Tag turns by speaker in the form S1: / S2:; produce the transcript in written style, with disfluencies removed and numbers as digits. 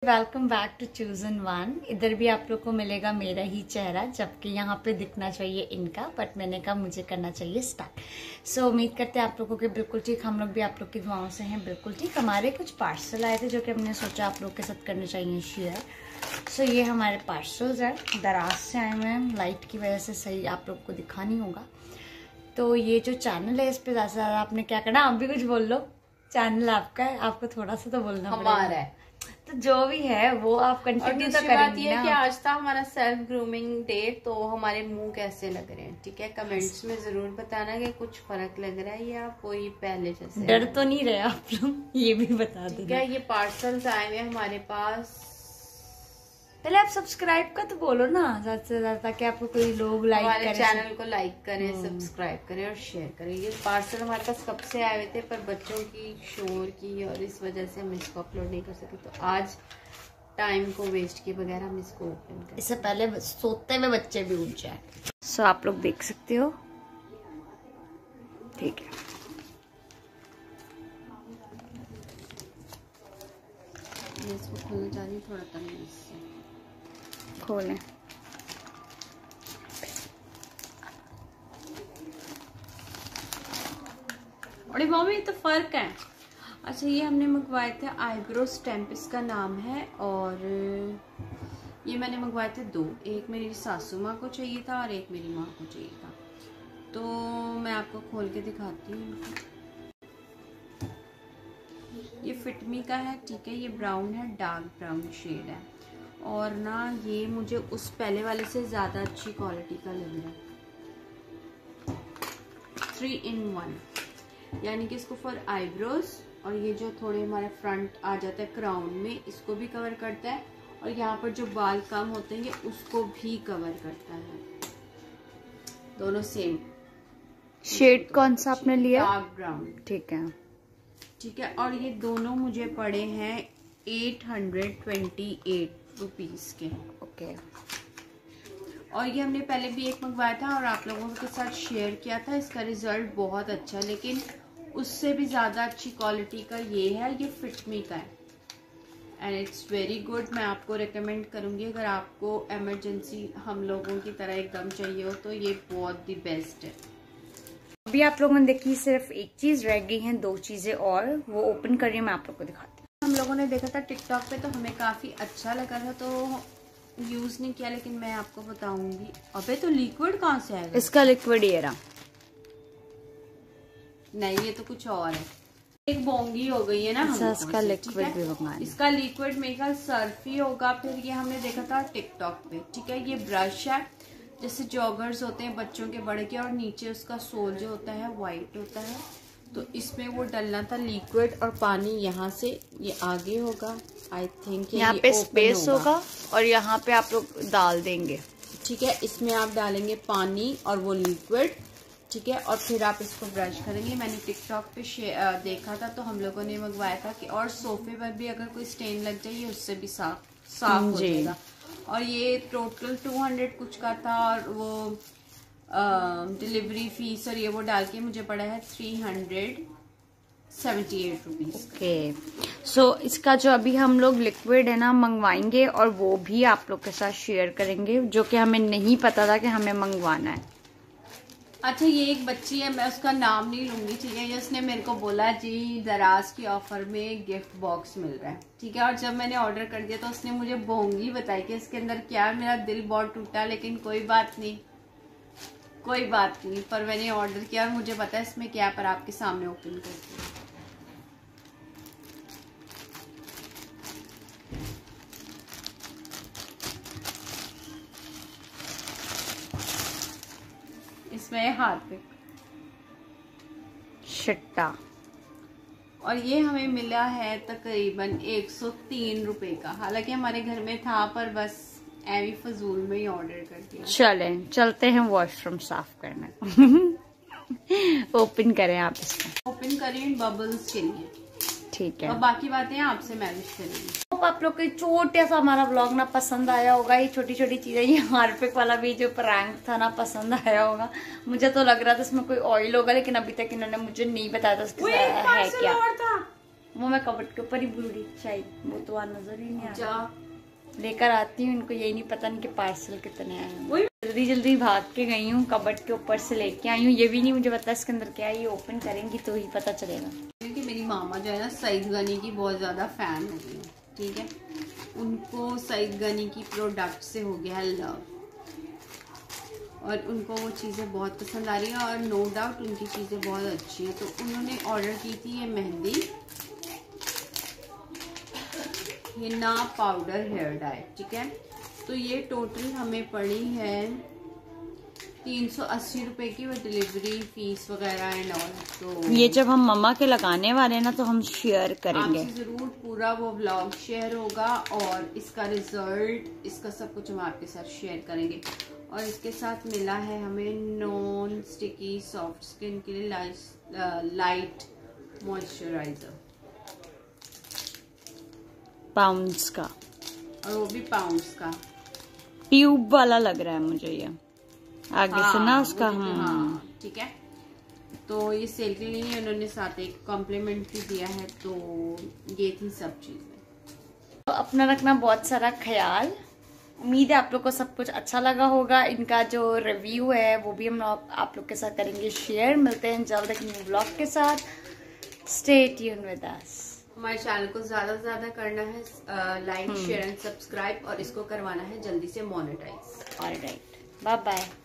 S1: Welcome back to chosen one. इधर भी आप लोग को मिलेगा मेरा ही चेहरा, जबकि यहाँ पे दिखना चाहिए इनका, बट मैंने कहा मुझे करना चाहिए स्टार्ट। सो उम्मीद करते हैं आप लोगों के बिल्कुल ठीक, हम लोग भी आप लोग की दुआओं से हैं बिल्कुल ठीक। हमारे कुछ पार्सल आए थे जो कि हमने सोचा आप लोग के साथ करने चाहिए शेयर। सो ये हमारे पार्सल्स हैं, दराज से आए हुए हैं, लाइट की वजह से सही आप लोग को दिखा नहीं होगा। तो ये जो चैनल है इस पर ज़्यादा से ज़्यादा आपने क्या करना, आप भी कुछ बोल लो। चैनल आपका है, आपको थोड़ा सा तो बोलना
S2: हमारा है,
S1: तो जो भी है वो आप कंटिन्यू तो करेंगे। बात ये
S2: कि आज था हमारा सेल्फ ग्रूमिंग डे, तो हमारे मुंह कैसे लग रहे हैं, ठीक है, कमेंट्स में जरूर बताना कि कुछ फर्क लग रहा है या कोई पहले जैसे।
S1: डर तो नहीं रहे आप लोग, ये भी बता देना।
S2: ठीक है, ये पार्सल्स आए हुए हमारे पास।
S1: पहले आप सब्सक्राइब का तो बोलो ना ज्यादा से ज्यादा, ताकि आपको कोई लोग लाइक करें,
S2: हमारे चैनल को लाइक करें, सब्सक्राइब करें और शेयर करें। ये पार्सल हमारे पास कब से आए हुए थे, पर बच्चों की शोर की और इस वजह से हम इसको अपलोड नहीं कर सके, तो आज टाइम को वेस्ट किए बगैर हम इसको ओपन करें।
S1: इससे पहले सोते हुए बच्चे भी उठ जाए। सो आप लोग देख सकते हो, ठीक है।
S2: इसको खोलना चाह रही हूँ थोड़ा तमीज से,
S1: खोलें।
S2: अरे मम्मी तो फर्क है। अच्छा, ये हमने मंगवाए थे आईब्रो स्टैम्प, इसका नाम है, और ये मैंने मंगवाए थे दो, एक मेरी सासू माँ को चाहिए था और एक मेरी माँ को चाहिए था। तो मैं आपको खोल के दिखाती हूँ। ये फिटमी का है, ठीक है, ये ब्राउन है, डार्क ब्राउन शेड है, और ना ये मुझे उस पहले वाले से ज़्यादा अच्छी क्वालिटी का लग रहा है। 3 in 1, यानी कि इसको फॉर आईब्रोज, और ये जो थोड़े हमारे फ्रंट आ जाता है क्राउन में, इसको भी कवर करता है, और यहाँ पर जो बाल कम होते हैं उसको भी कवर करता है। दोनों सेम
S1: शेड कौन सा आपने लिया?
S2: डार्क ब्राउन,
S1: ठीक है,
S2: ठीक है। और ये दोनों मुझे पड़े हैं 828 रुपीज के।
S1: ओके।
S2: और ये हमने पहले भी एक मंगवाया था और आप लोगों के साथ शेयर किया था, इसका रिजल्ट बहुत अच्छा, लेकिन उससे भी ज़्यादा अच्छी क्वालिटी का ये है, ये फिटमी का है एंड इट्स वेरी गुड। मैं आपको रेकमेंड करूँगी, अगर आपको इमरजेंसी हम लोगों की तरह एकदम चाहिए हो तो ये बहुत दी बेस्ट है।
S1: अभी आप लोगों ने देखी सिर्फ एक चीज़ रह गई है, 2 चीज़ें और, वो ओपन कर रही हूँ, मैं आप लोग को दिखाती हूँ।
S2: हम लोगों ने देखा था टिकटॉक पे, तो हमें काफ़ी अच्छा लगा था, तो यूज़ नहीं किया, लेकिन मैं आपको बताऊंगी। अबे तो लिक्विड कहाँ से आएगा?
S1: इसका लिक्विड ये रहा।
S2: नहीं, ये तो कुछ और है, एक बोंगी हो गई है ना।
S1: अच्छा, इसका लिक्विड भी मंगाना।
S2: इसका लिक्विड मेरे ख्याल सर्फ ही होगा। फिर ये हमने देखा था टिकटॉक पे, ठीक है, ये ब्रश है, जैसे जॉगर्स होते हैं बच्चों के बड़े के, और नीचे उसका सोल जो होता है वाइट होता है, तो इसमें वो डलना था लिक्विड, और पानी यहाँ से ये आगे होगा, आई थिंक
S1: यहाँ पे स्पेस होगा, और यहाँ पे आप लोग डाल देंगे,
S2: ठीक है। इसमें आप डालेंगे पानी और वो लिक्विड, ठीक है, और फिर आप इसको ब्रश करेंगे। मैंने टिकटॉक पे देखा था, तो हम लोगों ने मंगवाया था कि, और सोफे पर भी अगर कोई स्टेन लग जाए उससे भी साफ हो जाएगा। और ये टोटल 200 कुछ का था, और वो डिलीवरी फीस और ये वो डाल के मुझे पड़ा है 378 रुपीज।
S1: ओके। सो इसका जो अभी हम लोग लिक्विड है ना मंगवाएंगे, और वो भी आप लोग के साथ शेयर करेंगे, जो कि हमें नहीं पता था कि हमें मंगवाना है।
S2: अच्छा, ये एक बच्ची है, मैं उसका नाम नहीं लूंगी, ठीक है, ये उसने मेरे को बोला जी दराज की ऑफर में गिफ्ट बॉक्स मिल रहा है, ठीक है, और जब मैंने ऑर्डर कर दिया तो उसने मुझे बोंगी बताई कि इसके अंदर क्या है। मेरा दिल बहुत टूटा, लेकिन कोई बात नहीं, पर मैंने ऑर्डर किया और मुझे पता है इसमें क्या, पर आपके सामने ओपन करती हूँ। इसमें हाथ पे
S1: शिट्टा,
S2: और ये हमें मिला है तकरीबन 103 रुपए का। हालांकि हमारे घर में था, पर बस एवी फजूल में ही ऑर्डर कर दिया।
S1: चलते हैं वॉशरूम साफ करने। ओपन करें आप इसको,
S2: ओपन करें बबल्स के लिए,
S1: ठीक है,
S2: और बाकी बातें आपसे मैनेज करेंगे।
S1: आप लोग को छोटा सा हमारा व्लॉग ना पसंद आया होगा, ये छोटी छोटी चीजें, ये हार्पिक वाला भी जो प्रैंक था ना पसंद आया होगा। मुझे तो लग रहा था इसमें कोई ऑयल होगा, लेकिन अभी तक इन्होंने मुझे नहीं बताया था उसके साथ है क्या। वो मैं कबर्ड के ऊपर ही भूल गई शायद, वो तो वहाँ नजर ही नहीं आ
S2: जा
S1: लेकर आती हूँ। इनको यही नहीं पता इनके पार्सल कितने आए हैं। जल्दी जल्दी भाग के गई हूँ, कबर्ड के ऊपर से लेके आई हूँ। ये भी नहीं मुझे पता इसके अंदर क्या है, ये ओपन करेंगी तो ही पता चलेगा।
S2: क्योंकि मेरी मामा जो है ना सईद गनी की बहुत ज़्यादा फ़ैन हो गई है, ठीक है। उनको सईद गनी की प्रोडक्ट से हो गया है लव, और उनको वो चीज़ें बहुत पसंद आ रही हैं, और नो डाउट उनकी चीज़ें बहुत अच्छी हैं। तो उन्होंने ऑर्डर की थी ये mehndi, henna powder hair dye, ठीक है। तो ये टोटल हमें पड़ी है 380 रुपए की, वो डिलीवरी फीस वगैरह एंड ऑल। तो
S1: ये जब हम मम्मा के लगाने वाले हैं ना तो हम शेयर करेंगे
S2: आपसे जरूर, पूरा वो व्लॉग शेयर होगा, और इसका रिजल्ट, इसका सब कुछ हम आपके साथ शेयर करेंगे। और इसके साथ मिला है हमें नॉन स्टिकी सॉफ्ट स्किन के लिए लाइट मॉइस्चराइजर
S1: पाउंड्स का,
S2: और वो भी पाउंड्स का
S1: ट्यूब वाला लग रहा है मुझे ये आगे से ना उसका।
S2: हाँ ठीक है। तो ये सेल के लिए उन्होंने साथ एक कॉम्प्लीमेंट भी दिया है। तो ये थी सब चीजें।
S1: तो अपना रखना बहुत सारा ख्याल। उम्मीद है आप लोग को सब कुछ अच्छा लगा होगा। इनका जो रिव्यू है वो भी हम आप लोग के साथ करेंगे शेयर। मिलते हैं जल्द एक न्यू ब्लॉग के साथ। Stay tune with us.
S2: हमारे चैनल को ज्यादा से ज्यादा करना है लाइक शेयर एंड सब्सक्राइब, और इसको करवाना है जल्दी से मोनेटाइज।
S1: Alright, bye bye.